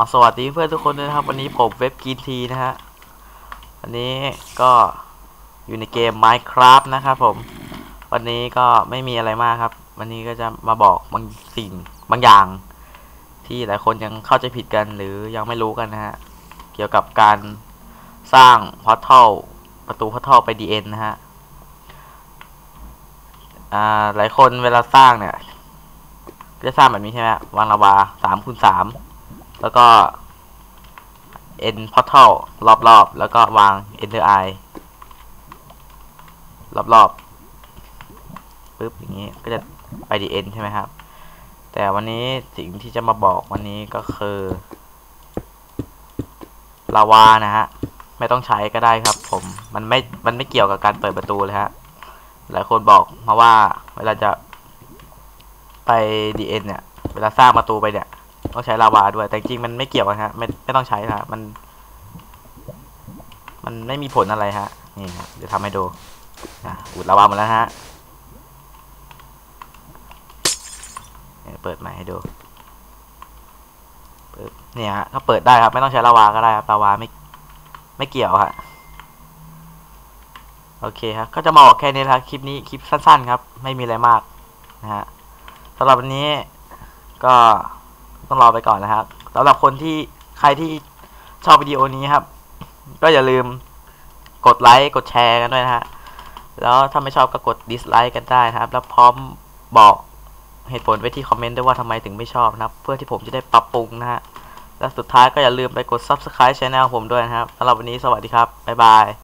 สวัสดีเพื่อนทุกคนด้วยนะครับวันนี้ผมเว็บกินทีนะฮะวันนี้ก็อยู่ในเกม Minecraft นะครับผมวันนี้ก็ไม่มีอะไรมากครับวันนี้ก็จะมาบอกบางสิ่งบางอย่างที่หลายคนยังเข้าใจผิดกันหรือยังไม่รู้กันนะฮะเกี่ยวกับการสร้างพอร์ทัลประตูพอร์ทัลไป DN นะฮะหลายคนเวลาสร้างเนี่ยจะสร้างแบบนี้ใช่ไหมวางลาวา3x3แล้วก็ end portal รอบๆแล้วก็วาง ender eye รอบๆปึ๊บอย่างนี้ก็จะไป the end ใช่ไหมครับแต่วันนี้สิ่งที่จะมาบอกวันนี้ก็คือลาวานะฮะไม่ต้องใช้ก็ได้ครับผมมันไม่เกี่ยวกับการเปิดประตูเลยฮะหลายคนบอกมาว่าเวลาจะไป the end เนี่ยเวลาสร้างประตูไปเนี่ยต้องใช้ลาวาด้วยแต่จริงมันไม่เกี่ยวกันฮะไม่ต้องใช้ฮะมันไม่มีผลอะไรฮะนี่ครับเดี๋ยวทำให้ดูอุดลาวาหมดแล้วฮะเปิดใหม่ให้ดูเนี่ยฮะก็เปิดได้ครับไม่ต้องใช้ลาวาก็ได้ครับลาวาไม่เกี่ยวฮะโอเคครับก็จะมาบอกแค่นี้ครับคลิปนี้คลิปสั้นๆครับไม่มีอะไรมากนะฮะสำหรับวันนี้ก็ต้องรอไปก่อนนะครับสำหรับคนที่ใครที่ชอบวิดีโอนี้ครับก็อย่าลืมกดไลค์กดแชร์กันด้วยนะฮะแล้วถ้าไม่ชอบก็กดดิสไลค์กันได้นะครับแล้วพร้อมบอกเหตุผลไว้ที่คอมเมนต์ด้วยว่าทำไมถึงไม่ชอบนะครับเพื่อที่ผมจะได้ปรับปรุงนะฮะและสุดท้ายก็อย่าลืมไปกด Subscribe Channel ผมด้วยนะครับสำหรับวันนี้สวัสดีครับบ๊ายบาย